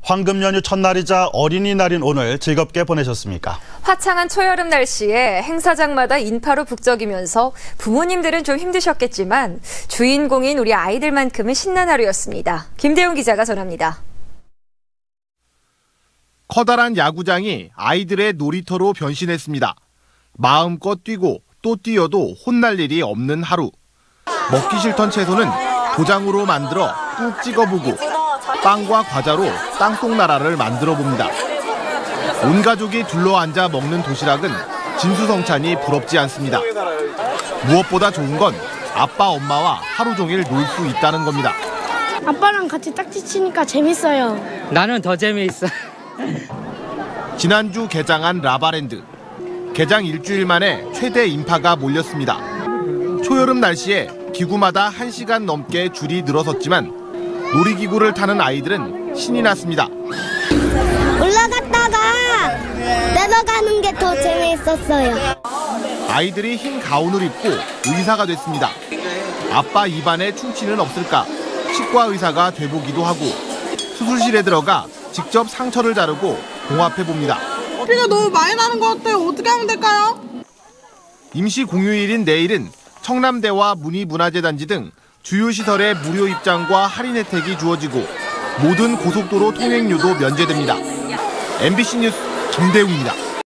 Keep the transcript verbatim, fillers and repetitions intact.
황금 연휴 첫날이자 어린이날인 오늘 즐겁게 보내셨습니까? 화창한 초여름 날씨에 행사장마다 인파로 북적이면서 부모님들은 좀 힘드셨겠지만 주인공인 우리 아이들만큼은 신난 하루였습니다. 김대웅 기자가 전합니다. 커다란 야구장이 아이들의 놀이터로 변신했습니다. 마음껏 뛰고 또 뛰어도 혼날 일이 없는 하루. 먹기 싫던 채소는 도장으로 만들어 꾹 찍어보고 빵과 과자로 땅속나라를 만들어 봅니다. 온 가족이 둘러앉아 먹는 도시락은 진수성찬이 부럽지 않습니다. 무엇보다 좋은 건 아빠, 엄마와 하루 종일 놀 수 있다는 겁니다. 아빠랑 같이 딱지 치니까 재밌어요. 나는 더 재미있어. 지난주 개장한 라바랜드. 개장 일주일 만에 최대 인파가 몰렸습니다. 초여름 날씨에 기구마다 한 시간 넘게 줄이 늘어섰지만 놀이기구를 타는 아이들은 신이 났습니다. 올라갔다가 내려가는 게 더 재미있었어요. 아이들이 흰 가운을 입고 의사가 됐습니다. 아빠 입안에 충치는 없을까 치과 의사가 돼보기도 하고 수술실에 들어가 직접 상처를 자르고 봉합해봅니다. 피가 너무 많이 나는 것 같아요. 어떻게 하면 될까요? 임시 공휴일인 내일은 청남대와 문희문화재단지 등 주요 시설의 무료 입장과 할인 혜택이 주어지고 모든 고속도로 통행료도 면제됩니다. 엠비씨 뉴스 김대웅입니다.